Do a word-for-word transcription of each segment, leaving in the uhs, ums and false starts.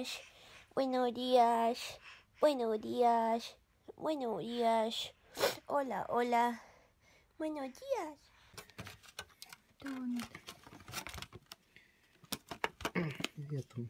días, buenos días, buenos días, buenos días. Hola, hola, buenos días. Qué bonito. Ya tú.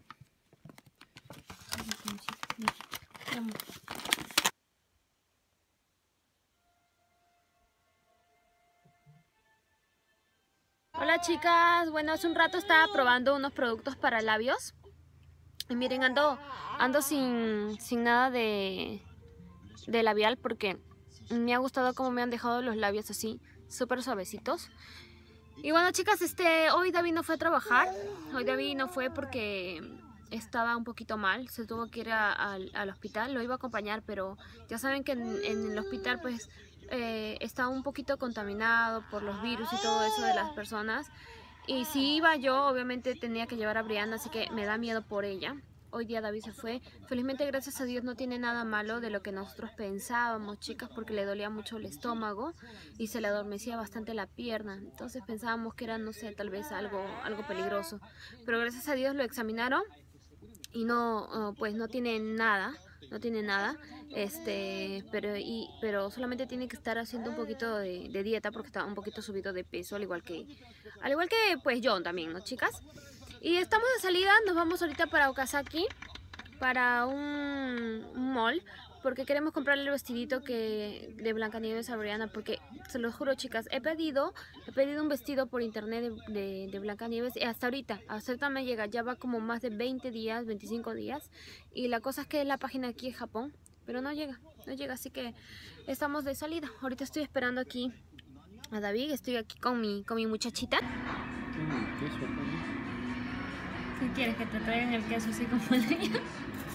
Hola chicas, bueno, hace un rato estaba probando unos productos para labios y miren, ando, ando sin, sin nada de, de labial porque me ha gustado cómo me han dejado los labios así, súper suavecitos. Y bueno chicas, este, hoy David no fue a trabajar, hoy David no fue porque estaba un poquito mal, se tuvo que ir a, a, al hospital, lo iba a acompañar, pero ya saben que en, en el hospital pues eh, está un poquito contaminado por los virus y todo eso de las personas. Y si iba yo, obviamente tenía que llevar a Brianna, así que me da miedo por ella. Hoy día David se fue. Felizmente, gracias a Dios, no tiene nada malo de lo que nosotros pensábamos, chicas, porque le dolía mucho el estómago y se le adormecía bastante la pierna. Entonces pensábamos que era, no sé, tal vez algo, algo peligroso. Pero gracias a Dios lo examinaron y no, pues no tiene nada. No tiene nada, este, pero, y, pero solamente tiene que estar haciendo un poquito de, de dieta porque está un poquito subido de peso, al igual que, al igual que pues yo también, ¿no, chicas? Y estamos de salida, nos vamos ahorita para Okazaki, para un, un mall, porque queremos comprarle el vestidito que de Blancanieves a Brianna, porque se lo juro chicas, he pedido, he pedido un vestido por internet de, de, de Blancanieves y hasta ahorita, hasta ahorita me llega, ya va como más de veinte días, veinticinco días, y la cosa es que la página aquí es Japón, pero no llega, no llega, así que estamos de salida. Ahorita estoy esperando aquí a David, estoy aquí con mi, con mi muchachita. ¿Qué quieres? ¿Que te traigan el queso así como el de ella?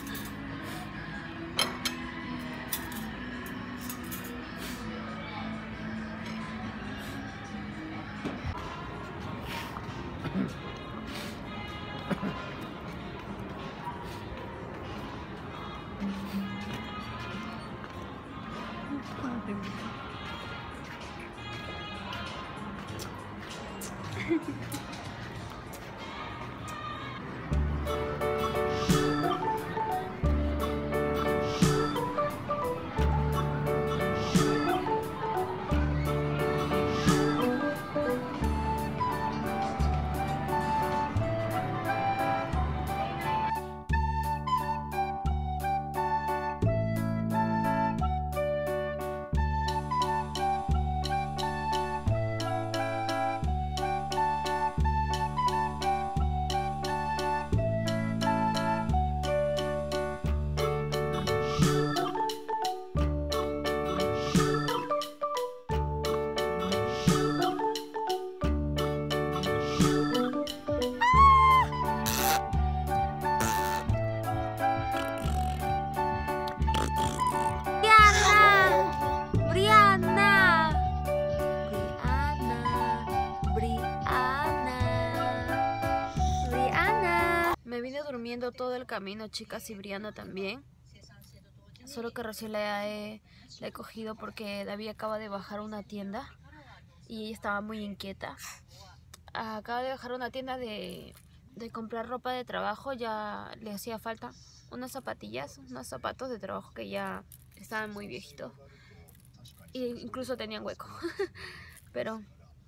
Me vine durmiendo todo el camino, chicas, y Brianna también. Solo que recién la he, la he cogido porque David acaba de bajar a una tienda y ella estaba muy inquieta. Acaba de bajar a una tienda de, de comprar ropa de trabajo, ya le hacía falta unas zapatillas, unos zapatos de trabajo que ya estaban muy viejitos. E incluso tenían hueco. Pero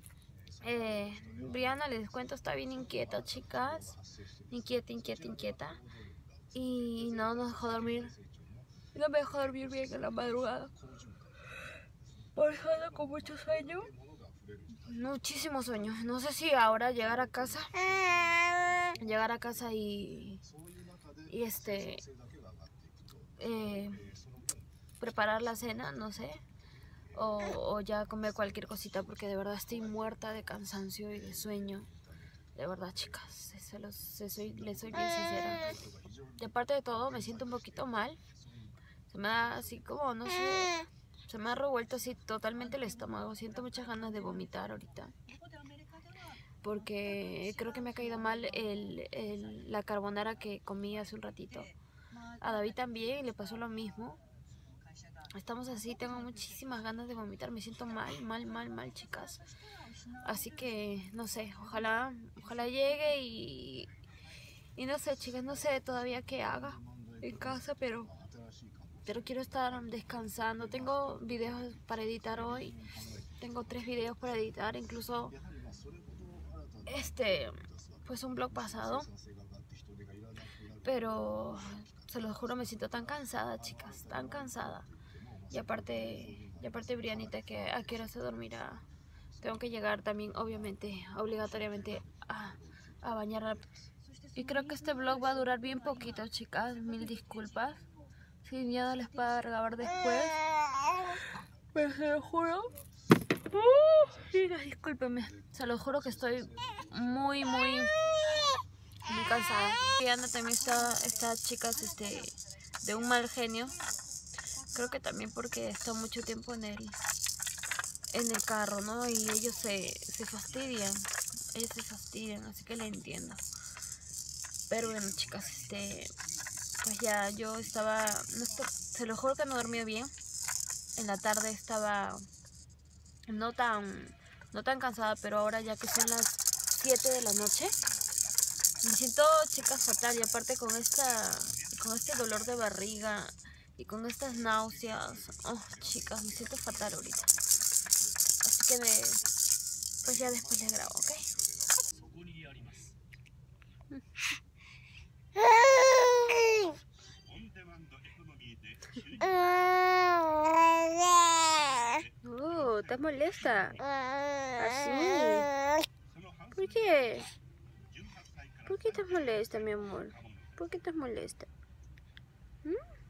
eh, Brianna, les cuento, está bien inquieta, chicas. Inquieta, inquieta, inquieta. Y no nos dejó dormir. No me dejó dormir bien en la madrugada. Por eso ando con mucho sueño. Muchísimo sueño. No sé si ahora llegar a casa. Llegar a casa y. Y este. Eh, preparar la cena, no sé. O, o ya comer cualquier cosita, porque de verdad estoy muerta de cansancio y de sueño. De verdad, chicas, se los, se soy, les soy bien sincera. De parte de todo, me siento un poquito mal. Se me da así como, no sé, se me ha revuelto así totalmente el estómago. Siento muchas ganas de vomitar ahorita. Porque creo que me ha caído mal el, el, la carbonara que comí hace un ratito. A David también le pasó lo mismo. Estamos así, tengo muchísimas ganas de vomitar, me siento mal, mal, mal, mal, chicas. Así que, no sé, ojalá, ojalá llegue y, Y no sé, chicas, no sé todavía qué haga en casa, pero, pero quiero estar descansando. Tengo videos para editar hoy. Tengo tres videos para editar, incluso este, pues un blog pasado. Pero se los juro, me siento tan cansada, chicas, tan cansada. Y aparte, y aparte Brianita, que a qué hora se dormirá. Tengo que llegar también, obviamente, obligatoriamente a, a bañarla. Y creo que este vlog va a durar bien poquito, chicas. Mil disculpas. Si ya no les puedo grabar después. Pero se lo juro. Uh, chicas, discúlpenme. Se lo juro que estoy muy, muy, muy cansada. Y anda también está, está chicas, este, de un mal genio. Creo que también porque está mucho tiempo en el, en el carro, ¿no? Y ellos se, se fastidian. Ellos se fastidian, así que le entiendo. Pero bueno, chicas, este, pues ya yo estaba, no estoy, se lo juro que no dormí bien. En la tarde estaba no tan, no tan cansada, pero ahora ya que son las siete de la noche, me siento, chicas, fatal. Y aparte con esta, con este dolor de barriga y con estas náuseas, oh, chicas, me siento fatal ahorita. Así que me, pues ya después les grabo, ¿ok? Oh, ¿estás molesta? ¿Así? ¿Por qué? ¿Por qué estás molesta, mi amor? ¿Por qué estás molesta? ¿Mm?